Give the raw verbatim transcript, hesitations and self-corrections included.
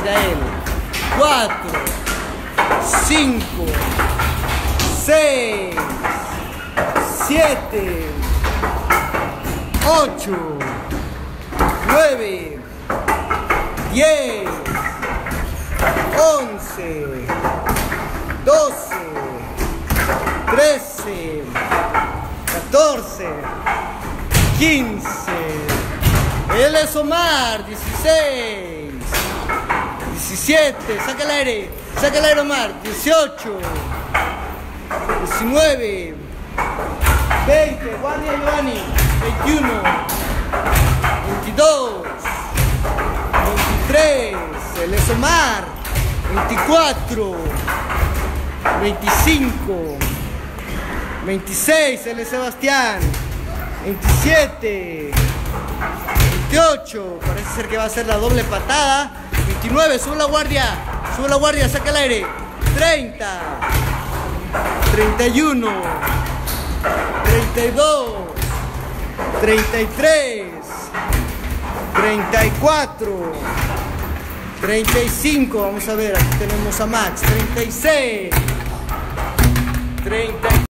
decir a él. cuatro, cinco, seis, siete, ocho, nueve, diez, once, doce, trece, catorce, quince. Él es Omar, dieciséis, diecisiete, saca el aire, saca el aire Omar, dieciocho, diecinueve, veinte, guardia Giovanni, veintiuno, veintidós, veintitrés, él es Omar, veinticuatro, veinticinco, veintiséis, él es Sebastián, veintisiete, veintiocho, parece ser que va a ser la doble patada, veintinueve, sube la guardia, sube la guardia, saca el aire, treinta, treinta y uno, treinta y dos, treinta y tres, treinta y cuatro, treinta y cinco, vamos a ver, aquí tenemos a Max, treinta y seis, treinta y